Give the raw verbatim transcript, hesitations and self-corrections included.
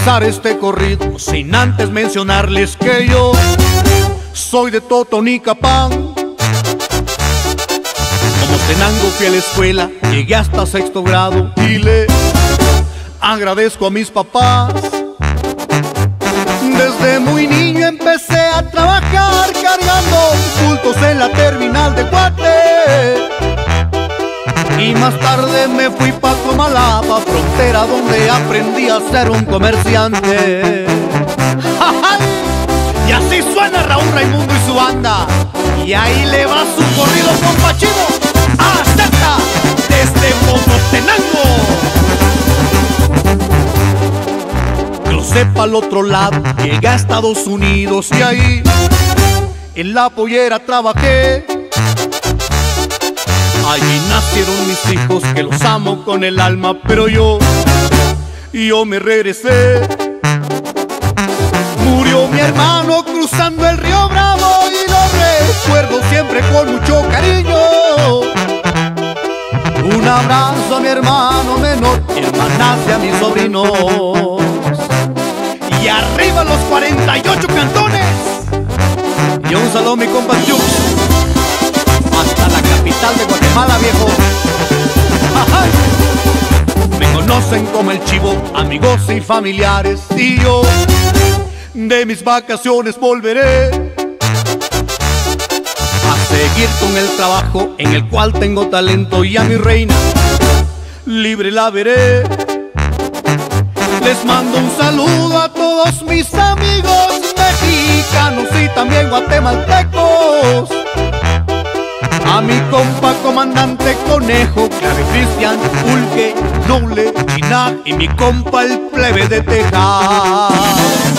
comenzar este corrido, sin antes mencionarles que yo soy de Totonicapán. Como Tenango fui a la escuela, llegué hasta sexto grado y le agradezco a mis papás. Desde muy niño empecé a trabajar cargando bultos en la terminal de Guate. Y más tarde me fui pa' Comalapa, frontera donde aprendí a ser un comerciante. Y así suena Raúl Raimundo y su banda. Y ahí le va su corrido con Pachivo a Z desde Momotenango. Crucé pa'l otro lado, llegué a Estados Unidos y ahí en la pollera trabajé. Allí nacieron mis hijos que los amo con el alma, pero yo, yo me regresé. Murió mi hermano cruzando el río Bravo y lo recuerdo siempre con mucho cariño. Un abrazo a mi hermano menor, hermanas y a mis sobrinos. Y arriba los cuarenta y ocho cantones. Y un saludo a mi compa Jux, hasta la capital de Guatemala, viejo. ¡Ajá! Me conocen como el Chivo, amigos y familiares. Y yo de mis vacaciones volveré a seguir con el trabajo en el cual tengo talento. Y a mi reina libre la veré. Les mando un saludo a todos mis amigos mexicanos y también guatemaltecos. A mi compa comandante Conejo, Clave Cristian, Pulque, Noble, China y mi compa el plebe de Texas.